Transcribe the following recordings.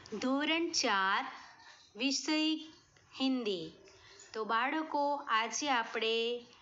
ધોરણ 4 વિષય હિન્દી. તો બાળકો, આજે આપણે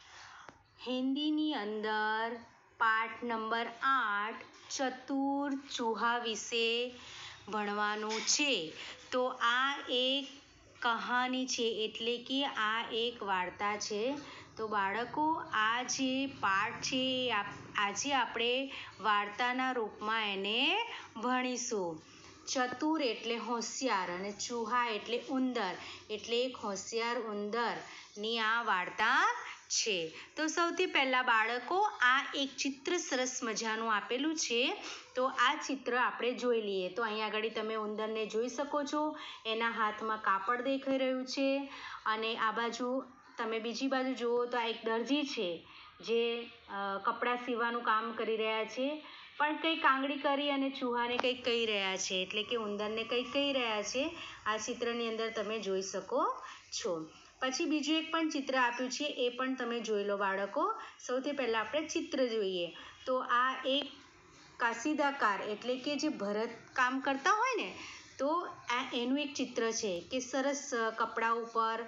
હિન્દીની અંદર પાઠ નંબર 8 ચતુર ચૂહા વિશે ભણવાનું છે. તો આ એક કહાની છે, એટલે કે આ એક વાર્તા છે. તો બાળકો, આ જે પાઠ છે આજે આપણે વાર્તાના રૂપમાં એને ભણીશું. ચતુર એટલે હોશિયાર અને ચૂહા એટલે ઉંદર, એટલે એક હોશિયાર ઉંદરની આ વાર્તા છે. તો સૌથી પહેલાં બાળકો, આ એક ચિત્ર સરસ મજાનું આપેલું છે. તો આ ચિત્ર આપણે જોઈ લઈએ. તો અહીંયા આગળ તમે ઉંદરને જોઈ શકો છો. એના હાથમાં કાપડ દેખાઈ રહ્યું છે અને આ બાજુ તમે બીજી બાજુ જુઓ તો આ એક દરજી છે જે કપડાં સીવવાનું કામ કરી રહ્યા છે. પણ કંઈક આંગળી કરી અને ચૂહાને કંઈક કહી રહ્યા છે, એટલે કે ઉંદરને કંઈક કહી રહ્યા છે. આ ચિત્રની અંદર તમે જોઈ શકો છો. પછી બીજું એક પણ ચિત્ર આપ્યું છે, એ પણ તમે જોઈ લો બાળકો. સૌથી પહેલાં આપણે ચિત્ર જોઈએ. તો આ એક કાસીદાકાર એટલે કે જે ભરત કામ કરતા હોય ને, તો આ એનું એક ચિત્ર છે કે સરસ કપડા ઉપર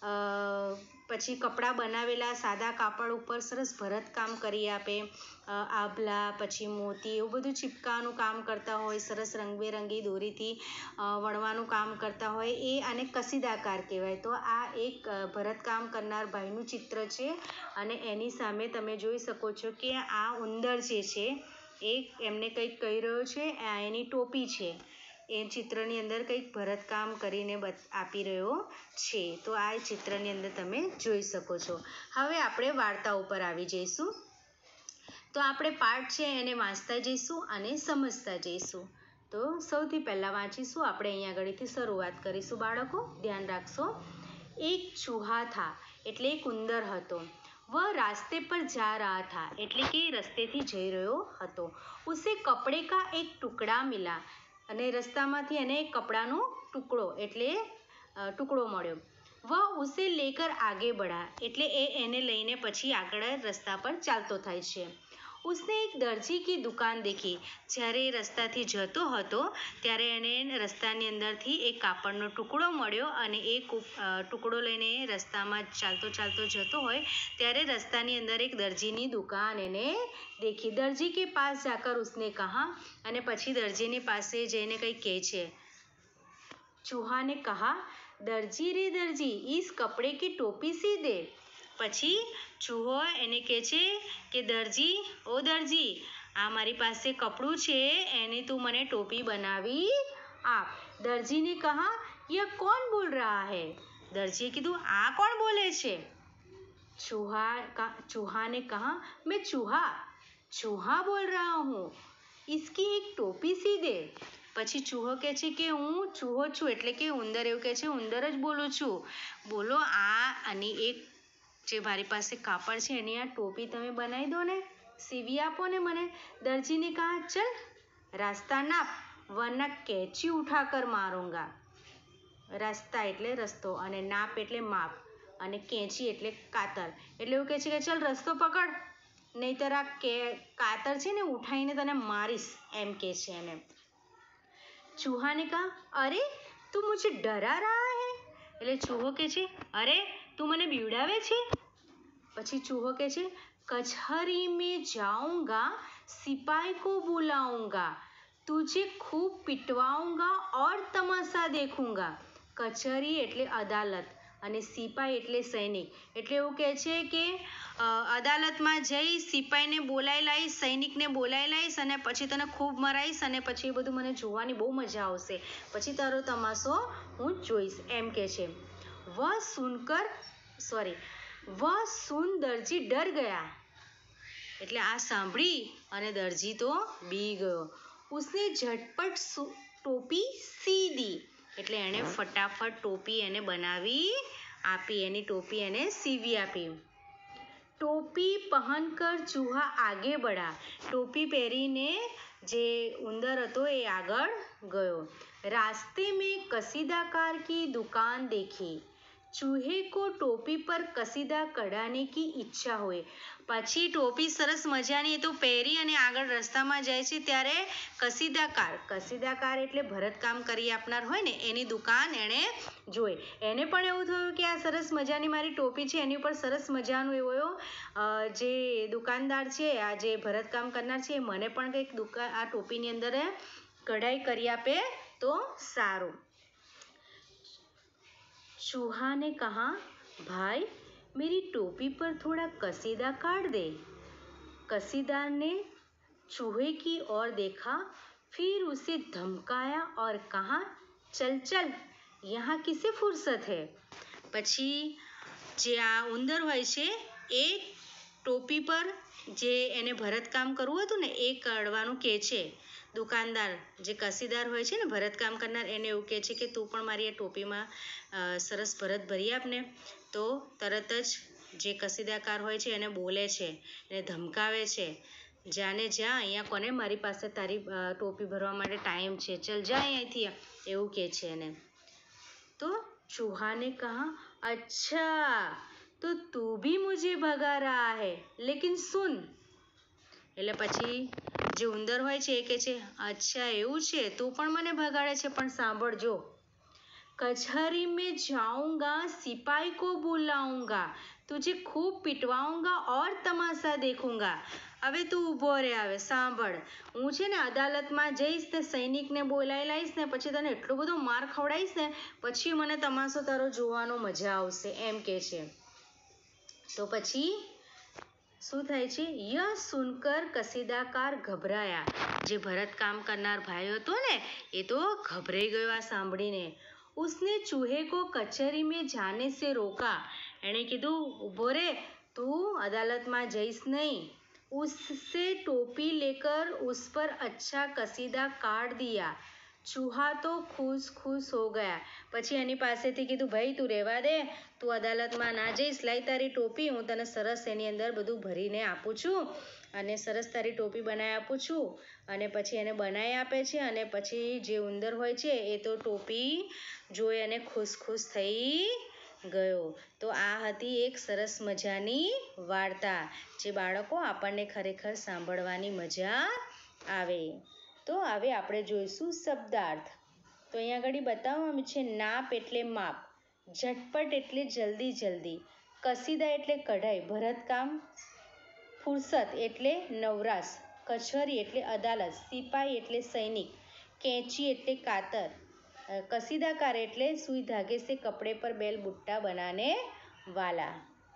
પછી કપડાં બનાવેલા સાદા કાપડ ઉપર સરસ ભરત કામ કરી આપે. આભલા પછી મોતી એવું બધું ચીપકાનું કામ કરતા હોય, સરસ રંગબેરંગી દોરીથી વણવાનું કામ કરતા હોય, એ આને કસીદાકાર કહેવાય. તો આ એક ભરતકામ કરનાર ભાઈનું ચિત્ર છે અને એની સામે તમે જોઈ શકો છો કે આ ઉંદર જે છે એ એમને કંઈક કહી રહ્યો છે. આ એની ટોપી છે. એ ચિત્રની અંદર કંઈક ભરતકામ કરીને આપી રહ્યો છે. તો આ ચિત્રની અંદર તમે જોઈ શકો છો. હવે આપણે વાર્તા ઉપર આવી જઈશું. તો આપણે પાઠ છે એને વાંચતા જઈશું અને સમજતા જઈશું. તો સૌથી પહેલાં વાંચીશું આપણે. અહીંયા આગળથી શરૂઆત કરીશું બાળકો, ધ્યાન રાખશો. એક ચૂહા થા, એટલે એક ઉંદર હતો. વહ રાસ્તે પર જા રહા થા, એટલે કે રસ્તેથી જઈ રહ્યો હતો. ઉસે કપડે કા એક ટુકડા મિલા, અને રસ્તામાંથી એને એક કપડાનો ટુકડો એટલે ટુકડો મળ્યો. વહ ઉસે લેકર આગે બઢા, એટલે એને લઈને પછી આગળ રસ્તા પર ચાલતો થાય છે. ઉસને એક દરજી કી દુકાન દેખી, જ્યારે રસ્તાથી જતો હતો ત્યારે એને રસ્તાની અંદરથી એક કાપડનો ટુકડો મળ્યો અને એ ટુકડો લઈને રસ્તામાં ચાલતો ચાલતો જતો હોય ત્યારે રસ્તાની અંદર એક દરજીની દુકાન એને દેખી. દરજી કે પાસ જાકર ઉસને કહા, અને પછી દરજીની પાસે જઈને કંઈ કહે છે. ચૂહાને કહા, દરજી રે દરજી, ઇસ કપડે કી ટોપી સી દે. પછી ચૂહો એને કહે છે કે દરજી, ઓ દરજી, આ મારી પાસે કપડું છે, એની તું મને ટોપી બનાવી આપ. દરજીને કહા, યહ કોણ બોલ રહા હૈ. દરજીએ કીધું, આ કોણ બોલે છે. ચૂહાને કહા, મેં ચૂહા બોલ રહા હું, ઇસકી એક ટોપી સી દે. પછી ચૂહો કહે છે કે હું ચૂહો છું, એટલે કે ઉંદર એવું કહે છે, ઉંદર જ બોલું છું. બોલો, આ અને એક જે મારી પાસે કાપડ છે એની આ ટોપી તમે બનાવી દો ને, સીવી આપો ને મને. દરજીને કહા, ચલ રાસ્તા નાપ, વરના કેંચી ઉઠા કર મારૂંગા. રાસ્તા એટલે રસ્તો અને નાપ એટલે માપ અને કેંચી એટલે કાતર. એટલે એવું કહે છે કે ચલ રસ્તો પકડ, નહીંતર આ કાતર છે ને ઉઠાવીને તને મારીશ, એમ કહે છે એને. ચૂહાને કહા, અરે તું મુझे ડરા રહા હૈ. એટલે ચૂહો કહે છે, અરે તું મને બીવડાવે છે. પછી ચૂહો કહે છે, કચહરી મેં જાઉંગા, સિપાही को बुलाऊंगा, तुझे खूब पिटवाऊंगा और तमाशा देखूंगा. કચહરી એટલે અદાલત અને સિપાઈ એટલે સૈનિક. એટલે એવું કહે છે કે અદાલતમાં જઈ સિપાહીને બોલાવી લાવીશ, સૈનિકને બોલાવી લાવીશ અને પછી તને ખૂબ મરાઈશ અને પછી એ બધું મને જોવાની બહુ મજા આવશે. પછી તારો તમાશો હું જોઈશ, એમ કહે છે. વહ સુન દરજી ડર ગયા. એટલે આ સાંભળી અને દરજી તો બી ગયો. ઉસને ઝટપટ ટોપી સી દી, એટલે એણે ફટાફટ ટોપી એને બનાવી આપી, એની ટોપી એને સીવી આપી. ટોપી પહેનકર ચૂહા આગે બઢા, ટોપી પહેરીને જે ઉંદર હતો એ આગળ ગયો. રાસ્તે મેં કસીદાકાર કી દુકાન દેખી, चूहे को टोपी पर कसीदा कढ़ाने की ઈચ્છા હોય. પછી ટોપી સરસ મજાની એ તો પહેરી અને આગળ રસ્તામાં જાય છે ત્યારે કસીદાકાર એટલે ભરતકામ કરી આપનાર હોય ને એની દુકાન એણે જોઈ. એને પણ એવું થયું કે આ સરસ મજાની મારી ટોપી છે એની ઉપર સરસ મજાનું એવો જે દુકાનદાર છે આ જે ભરતકામ કરનાર છે એ મને પણ કંઈક આ ટોપીની અંદર કઢાઈ કરી આપે તો સારું. चूहा ने कहा भाई मेरी टोपी पर थोड़ा कसीदा काट दे. कसीदार ने चूहे की ओर देखा, फिर उसे धमकाया और कहा चल चल यहाँ किसे फुर्सत है. પછી જે આ ઉંદર હોય છે એ ટોપી પર જે એને ભરતકામ કરવું હતું ને એ કાઢવાનું કહે છે. દુકાનદાર જે કસીદાર હોય છે ને ભરતકામ કરનાર એને એવું કહે છે કે તું પણ મારી આ ટોપીમાં સરસ ભરત ભરી આપને. તો તરત જ જે કસીદાકાર હોય છે એને બોલે છે, એને ધમકાવે છે, જાને જા અહીંયા કોને મારી પાસે તારી ટોપી ભરવા માટે ટાઈમ છે, ચલ જા અહીંયાથી, એવું કહે છે એને. તો चूहा ने कहा अच्छा तो तू भी मुझे भगा रहा है लेकिन सुन. એટલે પછી જે ઉંદર હોય છે એ કહે છે અચ્છા એવું છે તું પણ મને ભગાડે છે પણ સાંભળજો. कचहरी में जाऊंगा सिपाही को बुलाऊंगा तुझे खूब पिटवाऊंगा और तमाशा देखूंगा. હવે તું ઊભો રહે, હવે સાંભળ, હું છે ને અદાલતમાં જઈશ ને સૈનિકને બોલાવી લાવીશ ને પછી તને એટલો બધો માર ખવડાવીશ ને પછી મને તમાશો તારો જોવાનો મજા આવશે, એમ કે છે. તો પછી શું થાય છે? યહ સુનકર કસીદાકાર ગભરાયા. જે ભરત કામ કરનાર ભાઈ હતો ને એ તો ગભરાઈ ગયો આ સાંભળીને. उसने चूहे को कचहरी में जाने से रोका. એણે કીધું ઊભો રે, તું અદાલતમાં જઈશ નહીં. उससे टोपी लेकर उस पर अच्छा कसीदा काट दिया. चूहा तो खुश हो गया. પછી એની પાસેથી કીધું ભાઈ તું રહેવા દે, તું અદાલતમાં ના જઈશ, લાઈ તારી ટોપી, હું તને સરસ એની અંદર બધું ભરીને આપું છું અને સરસ તારી ટોપી બનાવી આપું છું. અને પછી એને બનાવી આપે છે અને પછી જે ઉંદર હોય છે એ તો ટોપી જોઈ અને ખુશ થઈ ગયો. તો આ હતી એક સરસ મજાની વાર્તા જે બાળકો આપણને ખરેખર સાંભળવાની મજા આવે. તો હવે આપણે જોઈશું શબ્દાર્થ. તો અહીંયા આગળ બતાવવામાં છે નાપ એટલે માપ, ઝટપટ એટલે જલ્દી, કસીદા એટલે કઢાઈ ભરતકામ, ફુરસત એટલે નવરાશ, કચહરી એટલે અદાલત, સિપાઈ એટલે સૈનિક, कैंची એટલે કાતર, कसीदाकार એટલે सुई धागे से कपड़े पर बेल बुट्टा बनाने वाला.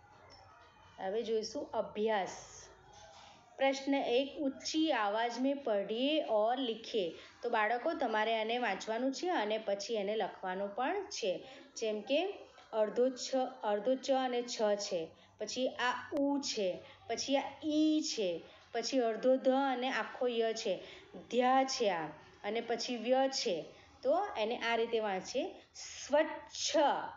હવે જોઈશું અભ્યાસ. પ્રશ્ન 1 ઊંચી આવાજ में पढ़िए और लिखिए. તો બાળકો તમારે આને વાંચવાનું છે અને પછી એને લખવાનું પણ છે. જેમ કે અડધો ચ અને છ છે, પછી આ ઉ છે, પછી આ ઈ છે, પછી અડધો ધ અને આખો ય છે, ધ્યા છે આ, અને પછી વ્ય છે. તો એને આ રીતે વાંચીએ. સ્વચ્છ,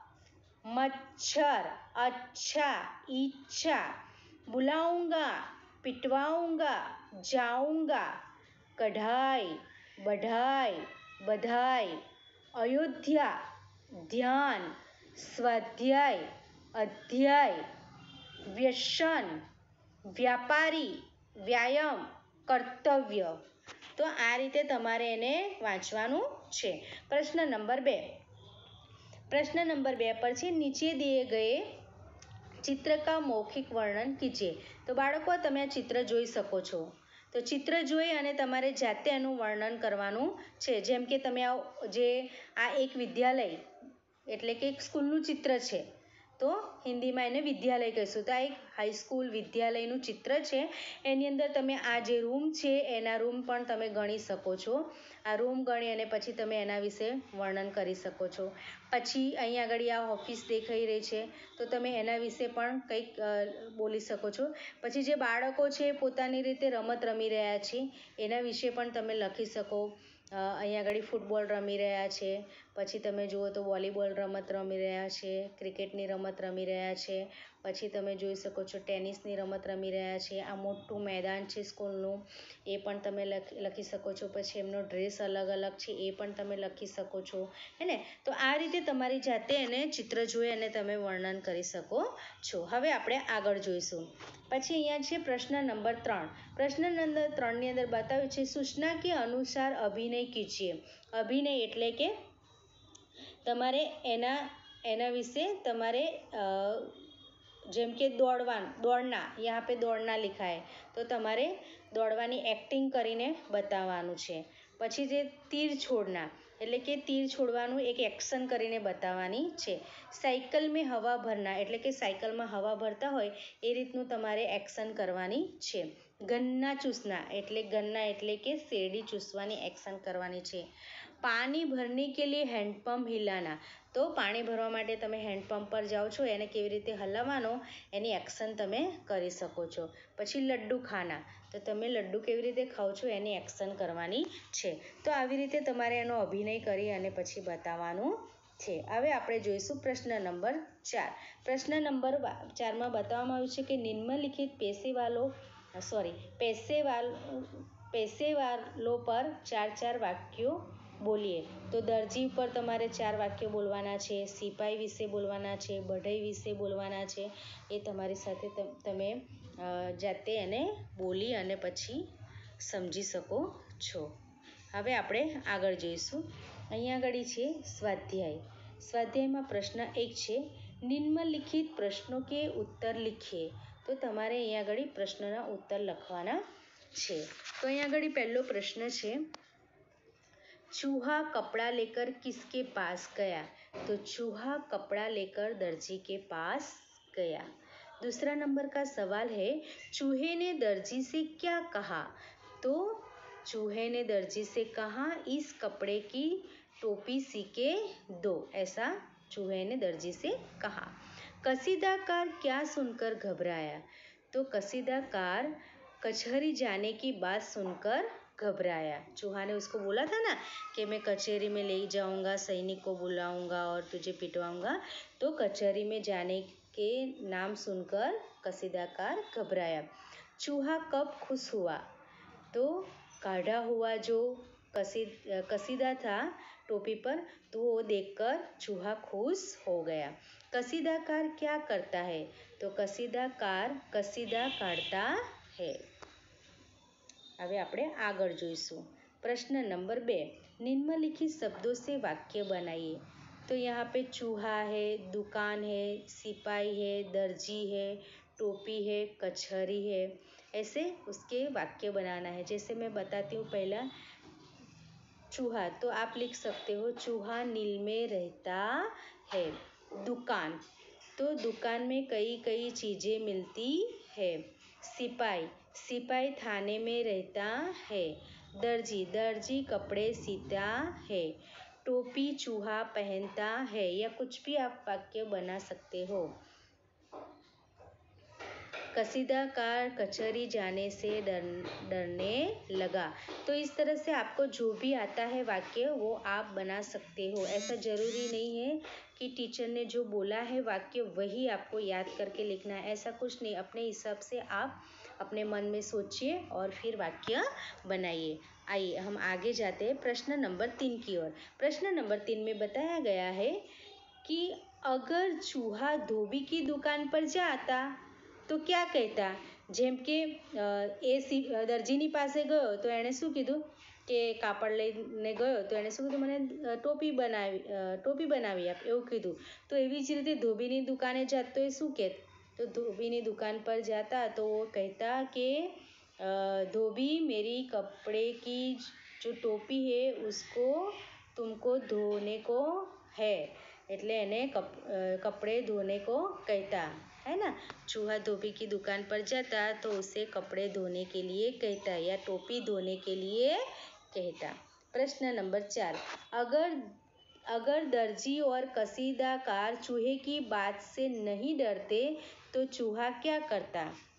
મચ્છર, अच्छा, ઈચ્છા, बुलाऊंगा, पिटवाऊंगा, जाऊंगा, कढ़ाई, बढ़ाई, बधाई, अयोध्या, ध्यान, स्वाध्याय, अध्याय, व्यसन, व्यापारी, व्यायाम, કર્તવ્ય. તો આ રીતે તમારે એને વાંચવાનું છે. પ્રશ્ન નંબર 2. प्रश्न नंबर 2 पर છે નીચે दिए गए चित्र का मौखिक वर्णन कीजिए. તો બાળકો તમે આ ચિત્ર જોઈ શકો છો. તો ચિત્ર જોઈ અને તમારે જાતે એનું વર્ણન કરવાનું છે. જેમ કે તમે આ એક વિદ્યાલય એટલે કે એક સ્કૂલનું ચિત્ર છે, તો હિન્દીમાં એને વિદ્યાલય કહીશું. તો આ એક હાઈસ્કૂલ વિદ્યાલયનું ચિત્ર છે. એની અંદર તમે આ જે રૂમ છે એના રૂમ પણ તમે ગણી શકો છો. આ રૂમ ગણી અને પછી તમે એના વિશે વર્ણન કરી શકો છો. પછી અહીંયા આગળ આ ઓફિસ દેખાઈ રહી છે તો તમે એના વિશે પણ કંઈક બોલી શકો છો. પછી જે બાળકો છે પોતાની રીતે રમત રમી રહ્યા છે એના વિશે પણ તમે લખી શકો. અહીંયા આગળ ફૂટબોલ રમી રહ્યા છે, પછી તમે જુઓ તો વોલીબોલ રમત રમી રહ્યા છે, ક્રિકેટની રમત રમી રહ્યા છે, પછી તમે જોઈ શકો છો ટેનિસની રમત રમી રહ્યા છે. આ મોટું મેદાન છે સ્કૂલનું, એ પણ તમે લખી શકો છો. પછી એમનો ડ્રેસ અલગ અલગ છે, એ પણ તમે લખી શકો છો, હે ને. તો આ રીતે તમારી જાતે એને ચિત્ર જોઈ અને તમે વર્ણન કરી શકો છો. હવે આપણે આગળ જોઈશું. પછી અહીંયા છે પ્રશ્ન નંબર 3. પ્રશ્ન નંબર 3ની અંદર બતાવ્યું છે સૂચના કે અનુસાર અભિનય કીજીએ. અભિનય એટલે કે તમારે એના વિશે તમારે જેમ કે દોડના, यहाँ पे દોડના लिखा है, તો તમારે દોડવાની એક્ટિંગ કરીને બતાવવાનું છે. પછી જે તીર છોડના એટલે કે તીર છોડવાનું એક એક્શન કરીને બતાવવાની છે. સાયકલ મેં હવા ભરના એટલે કે સાયકલમાં હવા ભરતા હોય એ રીતનું તમારે એક્શન કરવાની છે. ગન્ના ચૂસના એટલે કે શેરડી ચૂસવાની એક્શન કરવાની છે. પાણી ભરને કે લીએ હેન્ડપંપ હિલાના, તો પાણી ભરવા માટે તમે હેન્ડપંપ પર જાઓ છો, એને કેવી રીતે હલાવવાનો એની એક્શન તમે કરી શકો છો. પછી લડ્ડુ ખાના, તો તમે લડ્ડુ કેવી રીતે ખાઓ છો એની એક્શન કરવાની છે. તો આવી રીતે તમારે એનો અભિનય કરી અને પછી બતાવવાનું છે. હવે આપણે જોઈશું પ્રશ્ન નંબર 4. પ્રશ્ન નંબર 4માં બતાવવામાં આવ્યું છે કે નિમ્નલિખિત પેશેવારો પર 4 વાક્યો બોલીએ. તો દરજી ઉપર તમારે 4 વાક્યો બોલવાના છે, સિપાઈ વિશે બોલવાના છે, બઢઈ વિશે બોલવાના છે. એ તમારી સાથે તમે જાતે એને બોલી અને પછી સમજી શકો છો. હવે આપણે આગળ જોઈશું. અહીંયા આગળ છે સ્વાધ્યાય. સ્વાધ્યાયમાં પ્રશ્ન 1 છે નિમ્નલિખિત પ્રશ્નો કે ઉત્તર લિખીએ. તો તમારે અહીંયા આગળ પ્રશ્નના ઉત્તર લખવાના છે. તો અહીંયા આગળ પહેલો પ્રશ્ન છે चूहा कपड़ा लेकर किसके पास गया. तो चूहा कपड़ा लेकर दर्जी के पास गया. दूसरा नंबर का सवाल है चूहे ने दर्जी से क्या कहा. तो चूहे ने दर्जी से कहा इस कपड़े की टोपी सी के दो. ऐसा चूहे ने दर्जी से कहा. कसीदाकार क्या सुनकर घबराया. तो कसीदाकार कचहरी जाने की बात सुनकर घबराया. चूहा ने उसको बोला था ना कि मैं कचहरी में ले जाऊंगा, सैनिक को बुलाऊंगा और तुझे पिटवाऊंगा. तो कचहरी में जाने के नाम सुनकर कसीदाकार घबराया. चूहा कब खुश हुआ. तो काढ़ा हुआ जो कसीदा था टोपी पर, तो वो देखकर चूहा खुश हो गया. कसीदाकार क्या करता है. तो कसीदाकार कसीदा काढ़ता है. હવે આપણે આગળ જોઈશું. प्रश्न नंबर 2. निम्नलिखित शब्दों से वाक्य बनाइए. तो यहाँ पे चूहा है, दुकान है, सिपाही है, दर्जी है, टोपी है, कचहरी है, ऐसे उसके वाक्य बनाना है. जैसे मैं बताती हूँ. पहला चूहा, तो आप लिख सकते हो चूहा नील में रहता है. दुकान, तो दुकान में कई कई चीज़ें मिलती है. सिपाही, सिपाही थाने में रहता है. दर्जी, दर्जी कपड़े सीता है. टोपी चूहा पहनता है. या कुछ भी आप वाक्य बना सकते हो. कसीदाकार कचहरी जाने से डरने लगा. तो इस तरह से आपको जो भी आता है वाक्य वो आप बना सकते हो. ऐसा ज़रूरी नहीं है कि टीचर ने जो बोला है वाक्य वही आपको याद करके लिखना है. ऐसा कुछ नहीं. अपने हिसाब से आप अपने मन में सोचिए और फिर वाक्य बनाइए. आइए हम आगे जाते हैं प्रश्न नंबर 3 की ओर. प्रश्न नंबर 3 में बताया गया है कि अगर चूहा धोबी की दुकान पर जाता तो क्या कहता. જેમ કે એ દરજીની પાસે ગયો તો એણે શું કીધું કે કાપડ લઈને ગયો તો એણે શું કીધું મને ટોપી બનાવી આપ એવું કીધું. તો એવી જ રીતે ધોબીની દુકાને જાત તો એ શું કહેત. तो धोबी ने दुकान पर जाता तो वो कहता कि धोबी मेरी कपड़े की जो टोपी है उसको तुमको धोने को है. એટલે એને कपड़े धोने को कहता है ना. चूहा धोबी की दुकान पर जाता तो उसे कपड़े धोने के लिए कहता या टोपी धोने के लिए कहता. प्रश्न नंबर 4. अगर दर्जी और कसीदाकार चूहे की बात से नहीं डरते तो चूहा क्या करता.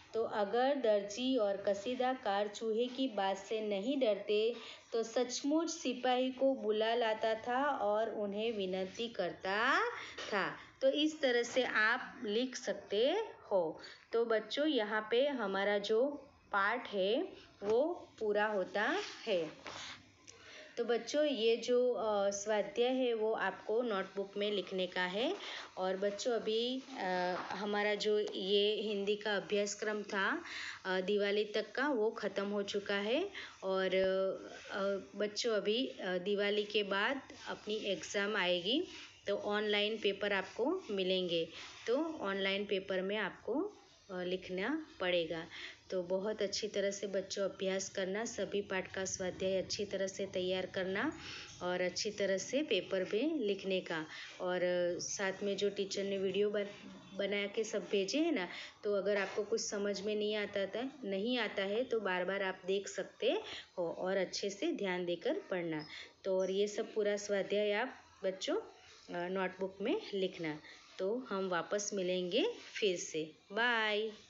तो अगर दर्जी और कसीदाकार चूहे की बात से नहीं डरते तो सचमुच सिपाही को बुला लाता था और उन्हें विनती करता था। तो इस तरह से आप लिख सकते हो। तो बच्चों यहाँ पे हमारा जो पाठ है वो पूरा होता है। तो बच्चों ये जो स्वाध्याय है वो आपको नोटबुक में लिखने का है। और बच्चों अभी हमारा जो ये हिंदी का अभ्यासक्रम था दिवाली तक का वो ख़त्म हो चुका है। और बच्चों अभी दिवाली के बाद अपनी एग्ज़ाम आएगी तो ऑनलाइन पेपर आपको मिलेंगे। तो ऑनलाइन पेपर में आपको लिखना पड़ेगा। तो बहुत अच्छी तरह से बच्चों अभ्यास करना, सभी पाठ का स्वाध्याय अच्छी तरह से तैयार करना और अच्छी तरह से पेपर में लिखने का। और साथ में जो टीचर ने वीडियो बना के सब भेजे हैं ना, तो अगर आपको कुछ समझ में नहीं आता है तो बार बार आप देख सकते हो और अच्छे से ध्यान देकर पढ़ना। तो और ये सब पूरा स्वाध्याय आप बच्चों नोटबुक में लिखना। तो हम वापस मिलेंगे फिर से। बाय।